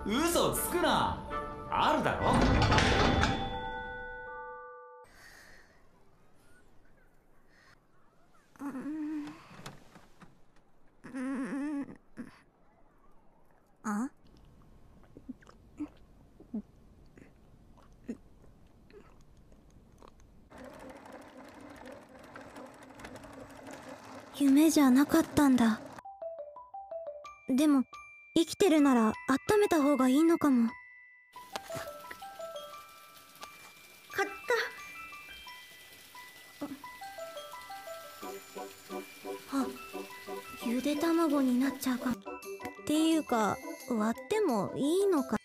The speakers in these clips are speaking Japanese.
嘘つくな。あるだろ。 あ？夢じゃなかったんだ。でも生きてるなら温めた方がいいのかも。買った。あ、ゆで卵になっちゃうかも。っていうか割ってもいいのか。ね、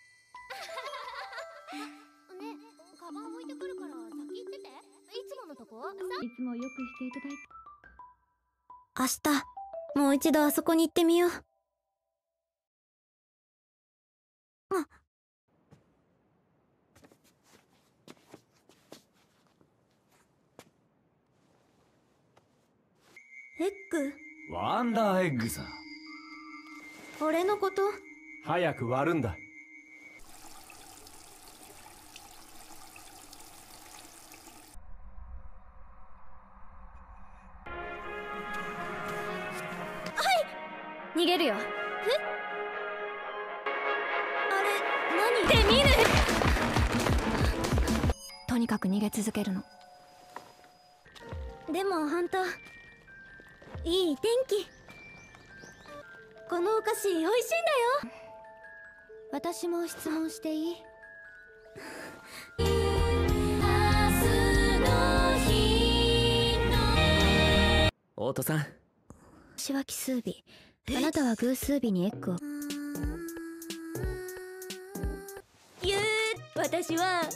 カバン置いてくるから先行ってて。いつものとこ？ いつもよくしていただいて。 明日もう一度あそこに行ってみよう。エッグ？ ワンダーエッグさ。 俺のこと？ 早く割るんだ。 逃げるよ。 え？あれ何？ で見る。とにかく逃げ続けるの。 でもハンタいい天気。このお菓子美味しいんだよ。 私も質問していい？ オートさん。 私は奇数日、あなたは偶数日にエッグを。 私は教われないんだ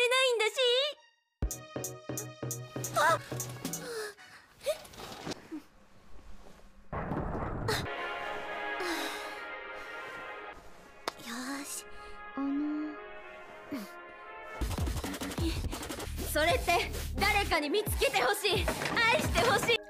し。あっ！よし。それって誰かに見つけてほしい、愛してほしい。